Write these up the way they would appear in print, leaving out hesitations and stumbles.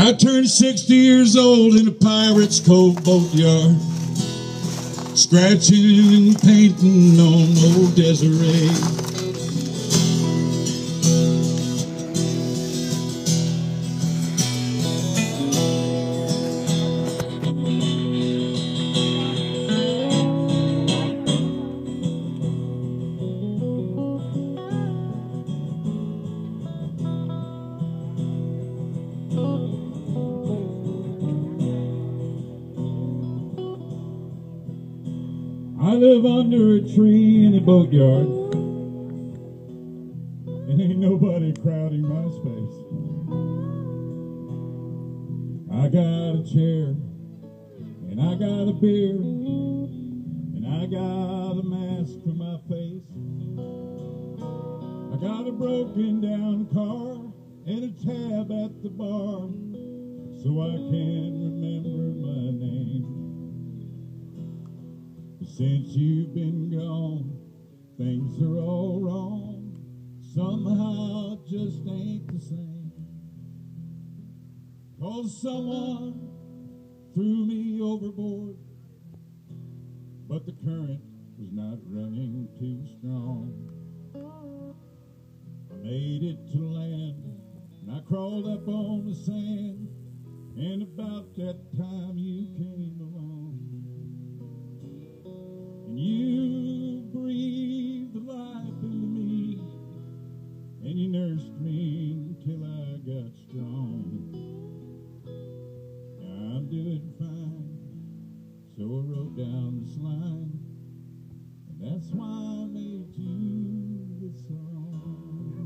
I turned 60 years old in a Pirate's Cove boatyard, scratching and painting on old Desiree. I live under a tree in a boatyard, and ain't nobody crowding my space. I got a chair, and I got a beer, and I got a mask for my face. I got a broken down car and a tab at the bar, so I can't remember my name. Since you've been gone, things are all wrong. Somehow it just ain't the same. 'Cause someone threw me overboard, but the current was not running too strong. I made it to land, and I crawled up on the sand, and about that time you came along. And you breathed life into me, and you nursed me until I got strong. Now I'm doing fine, so I wrote down this line, and that's why I made you this song.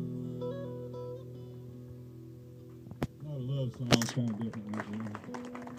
A lot of love songs, kind of different.